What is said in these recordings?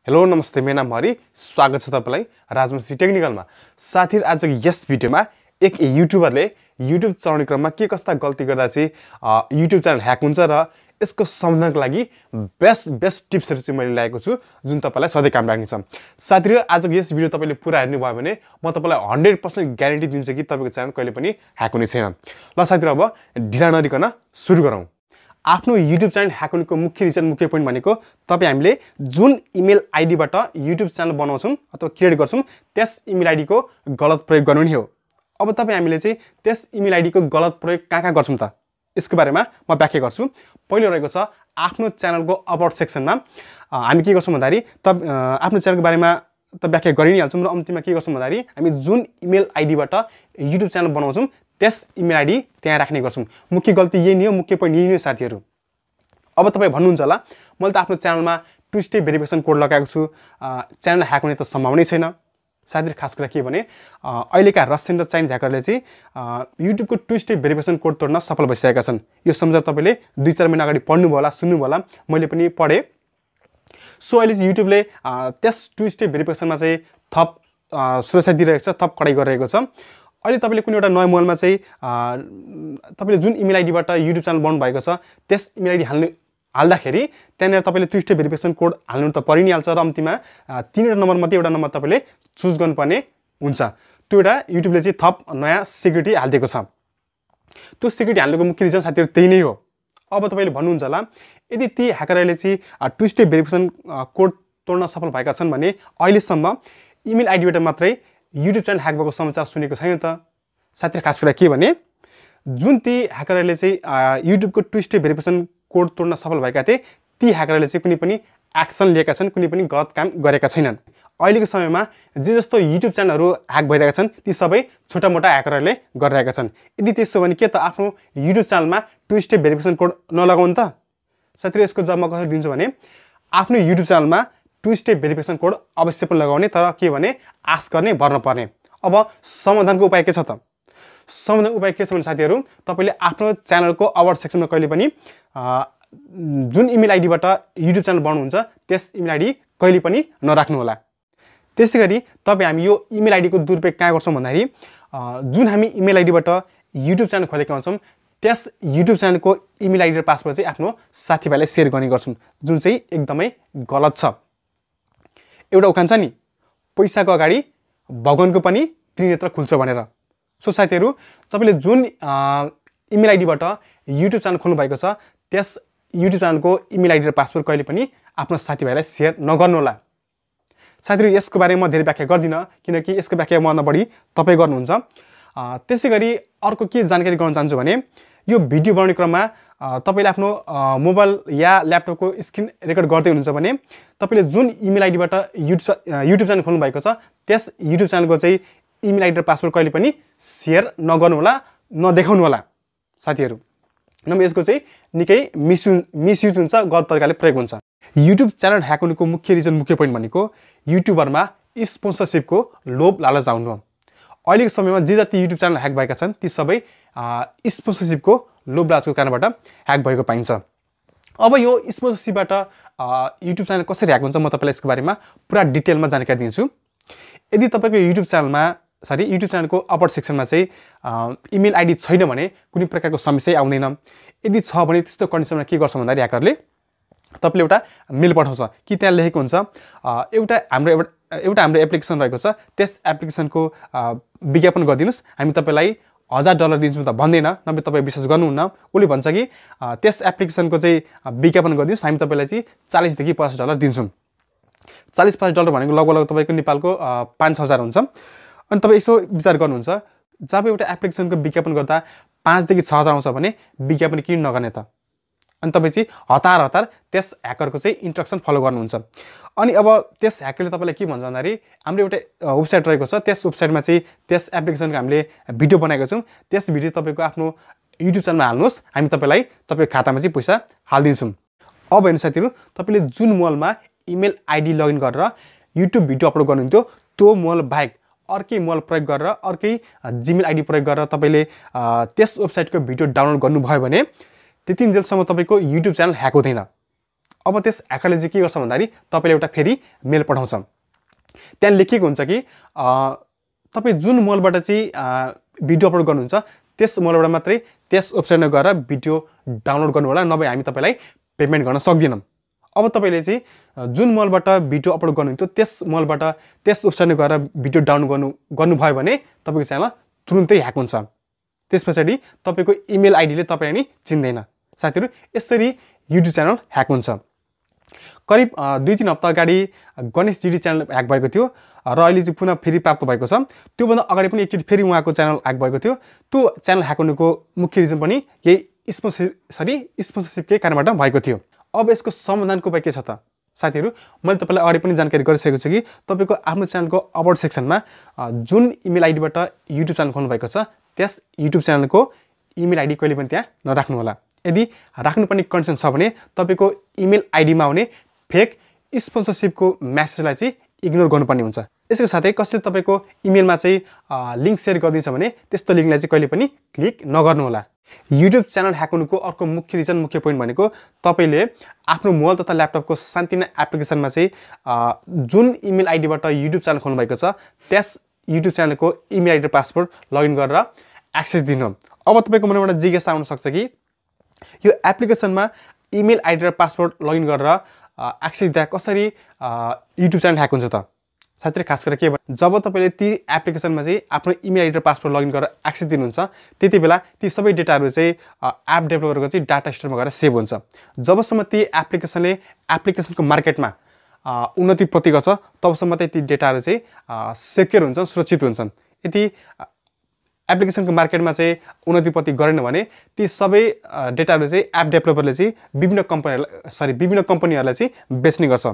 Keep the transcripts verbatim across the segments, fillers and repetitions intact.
Hello नमस्ते, मेरो नाम हरि। स्वागत छ तपाईलाई राजबंशी टेक्निकलमा। साथीहरु, आज यस भिडियोमा एक युट्युबरले युट्युब चलाउने क्रममा के कस्ता गल्ती गर्दा चाहिँ युट्युब च्यानल ह्याक हुन्छ र यसको समाधानको लागि बेस्ट बेस्ट टिप्सहरु चाहिँ मैले ल्याएको छु, जुन तपाईलाई सधैं काम लाग्नेछ। साथीहरु, आजको यस भिडियो तपाईले पुरा हेर्नु भयो भने म तपाईलाई हन्ड्रेड पर्सेन्ट ग्यारेन्टी दिन्छु कि तपाईको च्यानल कहिले पनि ह्याक हुने छैन। ल साथीहरु, अब ढिला नगरिकन सुरु गरौँ। आफ्नो युट्युब च्यानल ह्याक हुनुको मुख्य रिजन मुख्य पोइन्ट भनेको तपाई हामीले जुन इमेल आईडीबाट युट्युब च्यानल बनाउँछौं अथवा क्रिएट गर्छौं त्यस इमेल आईडी को गलत प्रयोग गर्नु नै हो। अब तपाई हामीले चाहिँ त्यस इमेल आईडी को गलत प्रयोग कहाँ कहाँ गर्छौं त यसको बारेमा म व्याख्या गर्छु। पहिलो रहेको छ आफ्नो च्यानलको अबाउट सेक्सनमा हामी के गर्छौं भन्दाखेरि त आफ्नो च्यानलको बारेमा त व्याख्या गरि नै हाल्छौं र अन्तिममा के गर्छौं भन्दाखेरि हामी जुन इमेल आईडीबाट युट्युब च्यानल बनाउँछौं त्यस इमेल आईडी त्यहाँ राख्ने गर्छौं। मुख्य गल्ती यही नै हो, मुख्य पोइन्ट यही नै हो साथीहरु। अब तपाई भन्नुहुन्छ होला मैले त आफ्नो च्यानलमा टु स्टेप भेरिफिकेसन कोड लगाएको छु, च्यानल ह्याक हुने त सम्भावना छैन। साथीहरु, खास कुरा के भने अहिलेका रसियन र चाइनिज ह्याकरले चाहिँ युट्युबको टु स्टेप भेरिफिकेसन कोड तोड्न सफल भइसकेका छन्। यो सम्झेर तपाईले दुई चार महिना अगाडि पढ्नु भयो होला, सुन्नु भयो होला, मैले पनि पढे। सो अहिले चाहिँ युट्युबले त्यस टु स्टेप भेरिफिकेसनमा चाहिँ थप सुरक्षा दिइरहेको छ, थप कडाई गरिरहेको छ। अहिले तपाईले कुनै एउटा नयाँ मोबाइलमा चाहिँ तपाईले जुन इमेल आईडीबाट युट्युब च्यानल बनाउनु भएको छ त्यस इमेल आईडी हाल्नु हाल्दाखेरि त्यहाँनिर तपाईले टु स्टेप भेरिफिकेसन कोड हाल्नु त परि नै हाल्छ र अन्तिममा तीनवटा नम्बर मध्ये एउटा नम्बर तपाईले चुज गर्नुपर्ने हुन्छ। त्यो एउटा युट्युबले चाहिँ थप नयाँ सिक्युरिटी हालिदिएको छ। त्यो सिक्युरिटी हाल्नुको मुख्य रिजन साथीहरु त्यही नै हो। अब तपाईले भन्नुहुन्छ होला यदि ती ह्याकरहरूले चाहिँ टु स्टेप भेरिफिकेसन कोड तोड्न सफल भएका छन् भने अहिलेसम्म इमेल आईडीबाट मात्रै युट्युब च्यानल ह्याक भएको समाचार सुनेको छैन त। साथीहरु, खास कुरा के भने जुन ती ह्याकरहरूले चाहिँ युट्युबको टु स्टेप भेरिफिकेसन कोड तोड्न सफल भएका थिए ती ह्याकरहरूले चाहिँ कुनै पनि एक्सन लिएका छन्, कुनै पनि गलत काम गरेका छैनन्। अहिलेको समयमा जे जस्तो युट्युब च्यानलहरू ह्याक भइरहेका छन् ती सबै छोटा मोटा ह्याकरहरूले गरिरहेका छन्। यदि त्यसो भने के त आफ्नो युट्युब च्यानलमा टु स्टेप भेरिफिकेसन कोड नलगाउनु त? साथीहरु, यसको जवाब म कसरी दिन्छु भने आफ्नो युट्युब च्यानलमा टु स्टेप भेरिफिकेसन कोड अवश्य पनि लगाउने, तर के भने आश गर्ने, भर्न पर्ने। अब समाधानको उपाय के छ त? समाधान उपाय के छ भने साथीहरु, तपाईले आफ्नो च्यानलको अबाउट सेक्सनमा कहिले पनि जुन इमेल आईडीबाट युट्युब च्यानल बनाउनुहुन्छ त्यस इमेल आईडी कहिले पनि नराख्नु होला। त्यसैगरी तपाई हामी यो इमेल आईडी को दुरुपयोग कहाँ गर्छौं भन्दाखेरि जुन हामी इमेल आईडीबाट युट्युब च्यानल खोलेका हुन्छौं त्यस युट्युब च्यानलको इमेल आईडी र पासवर्ड चाहिँ आफ्नो साथीभाइलाई शेयर गर्ने गर्छौं, जुन चाहिँ एकदमै गलत छ। एउटा उखान छ नि, पैसाको अगाडि भगवानको पनि त्रिनेत्र खुल्छ भनेर। सो साथीहरु, तपाईले जुन इमेल आईडीबाट युट्युब च्यानल खोल्नु भएको छ त्यस युट्युब च्यानलको इमेल आईडी र पासवर्ड कहिले पनि आफ्नो साथीभाइलाई शेयर नगर्नु होला। साथीहरु, यसको बारेमा म धेरै व्याख्या गर्दिन किनकि यसको व्याख्या म भन्दा बढी तपाई गर्नुहुन्छ। त्यसैगरी अर्को के जानकारी गराउन चाहन्छु भने यो भिडियो बनाउने क्रममा तपाईले आफ्नो मोबाइल या ल्यापटपको स्क्रिन रेकर्ड गर्दै हुनुहुन्छ भने तपाईले जुन इमेल आईडीबाट युट्युब युट्युब च्यानल खोल्नु भएको छ त्यस युट्युब च्यानलको चाहिँ इमेल आईडी र पासवर्ड कहिले पनि शेयर नगर्नु होला, नदेखाउनु होला साथीहरु। नभए यसको चाहिँ निकै मिसयुज मिसयुज हुन्छ, गलत तरिकाले प्रयोग हुन्छ। युट्युब च्यानल ह्याक हुनुको मुख्य रिजन मुख्य पोइन्ट भनेको युट्युबरमा स्पोन्सरशिपको लोभ लालच आउनु हो। अहिलेको समयमा जे जति युट्युब च्यानल ह्याक भएका छन् ती सबै स्पोन्सरशिपको लोभ लालचको कारणबाट ह्याक भएको पाइन्छ। अब यो स्पोन्सरशिपबाट युट्युब च्यानल कसरी ह्याक हुन्छ म तपाईलाई यसको बारेमा पुरा डिटेलमा जानकारी दिन्छु। यदि तपाईको युट्युब च्यानलमा सरी युट्युब च्यानलको अबाउट सेक्सनमा चाहिँ इमेल आईडी छैन भने कुनै प्रकारको समस्या आउँदैन। यदि छ भने त्यस्तो कन्डिसनमा के गर्छ भन्दाखेरि ह्याकरले तपाईले एउटा मेल पठाउँछ कि त्यहाँ लेखेको हुन्छ एउटा हाम्रो एउटा हाम्रो एप्लिकेसन रहेको छ त्यस एप्लिकेसनको विज्ञापन गरिदिनुस्, हामी तपाईलाई हजार डलर दिन्छौँ त भन्दैन, नभए तपाईँ विश्वास गर्नुहुन्न। उसले भन्छ कि त्यस एप्लिकेसनको चाहिँ विज्ञापन गरिदिनुहोस्, हामी तपाईँलाई चाहिँ चालिसदेखि पचास डलर दिन्छौँ। चालिस पचास डलर भनेको लगभग लगभग तपाईँको नेपालको पाँच छ हजार हुन्छ। अनि तपाईँ यसो विचार गर्नुहुन्छ, जब एउटा एप्लिकेसनको विज्ञापन गर्दा पाँचदेखि छ हजार आउँछ भने विज्ञापन किन नगर्ने त? अनि तपाईँ चाहिँ हतार हतार त्यस ह्याकरको चाहिँ इन्स्ट्रक्सन फलो गर्नुहुन्छ। अनि अब त्यस ह्याकरले तपाईँलाई के भन्छ भन्दाखेरि हाम्रो एउटा वेबसाइट रहेको छ त्यस वेबसाइटमा चाहिँ त्यस एप्लिकेसनको हामीले भिडियो बनाएको छौँ, त्यस भिडियो तपाईँको आफ्नो युट्युब च्यानलमा हाल्नुहोस्, हामी तपाईँलाई तपाईँको खातामा चाहिँ पैसा हालिदिन्छौँ। अब हेर्नु साथीहरु, तपाईँले जुन मोबाइलमा इमेल आईडी लगइन गरेर युट्युब भिडियो अपलोड गर्नुहुन्थ्यो त्यो मोबाइल बाहेक अर्कै मोबाइल प्रयोग गरेर अर्कै जिमेल आईडी प्रयोग गरेर तपाईँले त्यस वेबसाइटको भिडियो डाउनलोड गर्नुभयो भने त्यतिन्जेलसम्म तपाईँको युट्युब च्यानल ह्याक हुँदैन। अब त्यस ह्याकरले चाहिँ के गर्छ भन्दाखेरि तपाईँले एउटा फेरि मेल पठाउँछ। त्यहाँ लेखिएको हुन्छ कि तपाईँ जुन मोलबाट चाहिँ भिडियो अपलोड गर्नुहुन्छ त्यस मोलबाट मात्रै त्यस वेबसाइटमा गएर भिडियो डाउनलोड गर्नु होला, नभए हामी तपाईँलाई पेमेन्ट गर्न सक्दैनौँ। अब तपाईँले चाहिँ जुन मोलबाट भिडियो अपलोड गर्नुहुन्थ्यो त्यस मोलबाट त्यस वेबसाइटमा गएर भिडियो डाउनलोड गर्नु गर्नुभयो भने तपाईँको च्यानल तुरुन्तै ह्याक हुन्छ। त्यस पछाडि तपाईँको इमेल आइडीले तपाईँलाई नि चिन्दैन। साथीहरू, यसरी युट्युब च्यानल ह्याक हुन्छ। करिब दुई तिन हप्ता अगाडि गणेश जीडी च्यानल ह्याक भएको थियो र अहिले चाहिँ पुनः फेरि प्राप्त भएको छ। त्योभन्दा अगाडि पनि एकचोटि फेरि उहाँको च्यानल ह्याक भएको थियो। त्यो च्यानल ह्याक हुनुको मुख्य रिजन पनि यही स्पोन्सर सरी स्पोन्सरसिपकै कारणबाट भएको थियो। अब यसको समाधानको उपाय के छ त साथीहरू, मैले तपाईँलाई अगाडि पनि जानकारी गरिसकेको छु कि तपाईँको आफ्नो च्यानलको अबाउट सेक्सनमा जुन इमेल आइडीबाट युट्युब च्यानल खोल्नु भएको छ त्यस युट्युब च्यानलको इमेल आइडी कहिले पनि त्यहाँ नराख्नु होला। यदि राख्नुपर्ने कन्डिसन छ भने तपाईँको इमेल आइडीमा आउने फेक स्पोन्सरसिपको म्यासेजलाई चाहिँ इग्नोर गर्नुपर्ने हुन्छ। यसको साथै कसैले तपाईँको इमेलमा चाहिँ लिङ्क सेयर गरिदिन्छ भने त्यस्तो लिङ्कलाई चाहिँ कहिले पनि क्लिक नगर्नु होला। युट्युब च्यानल ह्याक हुनुको अर्को मुख्य रिजन मुख्य पोइन्ट भनेको तपाईँले आफ्नो मोबाइल तथा ल्यापटपको सान्तिना एप्लिकेसनमा चाहिँ जुन इमेल आइडीबाट युट्युब च्यानल खोल्नु भएको छ त्यस युट्युब च्यानलको इमेल आइडी र पासवर्ड लगइन गरेर एक्सेस दिनु। अब तपाईँको मनबाट जिज्ञासा आउन सक्छ कि यो एप्लिकेसनमा इमेल आइडी र पासवर्ड लगइन गरेर एक्सेस दिँदा कसरी युट्युब च्यानल ह्याक हुन्छ त? साथीहरू, खास गरेर के भने जब तपाईँले ती एप्लिकेसनमा चाहिँ आफ्नो इमेल आइडी र पासवर्ड लगइन गरेर एक्सेस दिनुहुन्छ त्यति बेला ती सबै डेटाहरू चाहिँ एप डेभलपरको चाहिँ डाटा स्टोरमा गएर सेभ हुन्छ। जबसम्म ती एप्लिकेसनले एप्लिकेसनको मार्केटमा उन्नति प्रति गर्छ तबसम्म चाहिँ ती डेटाहरू चाहिँ सेक्योर हुन्छन्, सुरक्षित हुन्छन्। यदि एप्लिकेसनको मार्केटमा चाहिँ उन्नति प्रति गरेन भने ती सबै डेटाहरू चाहिँ एप डेभलपरले चाहिँ विभिन्न कम्पनीहरूलाई सरी विभिन्न कम्पनीहरूलाई चाहिँ बेच्ने गर्छ।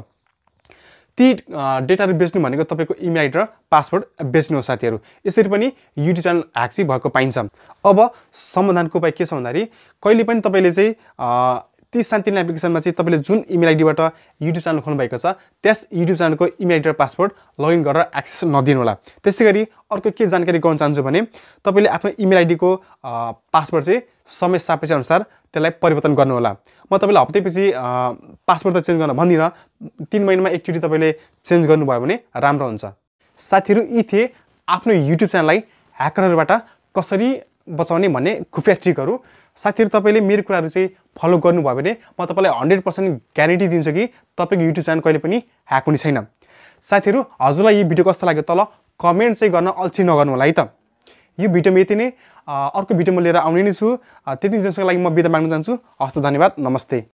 ती डेटाहरू बेच्नु भनेको तपाईँको इमेल आइडी र पासवर्ड बेच्नु हो साथीहरू। यसरी पनि युट्युब च्यानल ह्याक चाहिँ भएको पाइन्छ। अब समाधानको उपाय के छ भन्दाखेरि कहिले पनि तपाईँले चाहिँ ती सान्तिना एप्लिकेसनमा चाहिँ तपाईँले जुन इमेल आइडीबाट युट्युब च्यानल खोल्नु भएको छ त्यस युट्युब च्यानलको इमेल आइडी र पासवर्ड लगइन गरेर एक्सेस नदिनु होला। त्यसै गरी अर्को के जानकारी गराउन चाहन्छु भने तपाईँले आफ्नो इमेल आइडीको पासवर्ड चाहिँ समय सापेक्ष अनुसार त्यसलाई परिवर्तन गर्नु होला। म तपाईँलाई हप्तैपछि पासवर्ड त चेन्ज गर्न भन्दिनँ, तिन महिनामा एकचोटि तपाईँले चेन्ज गर्नुभयो भने राम्रो हुन्छ। साथीहरू, यी थिए आफ्नो युट्युब च्यानललाई ह्याकरहरूबाट कसरी बचाउने भन्ने खुफिया ट्रिकहरू। साथीहरू, तपाईँले मेरो कुराहरू चाहिँ फलो गर्नुभयो भने म तपाईँलाई हन्ड्रेड पर्सेन्ट ग्यारेन्टी दिन्छु कि तपाईँको युट्युब च्यानल कहिले पनि ह्याक हुने छैन। साथीहरू, हजुरलाई यो भिडियो कस्तो लाग्यो तल कमेन्ट चाहिँ गर्न अल्छी नगर्नु होला है त। यो भिडियोमा यति नै, अर्को भिडियो म लिएर आउने नै छु। त्यति दिनसम्मको लागि म बिदा माग्न चाहन्छु। हस्त, धन्यवाद, नमस्ते।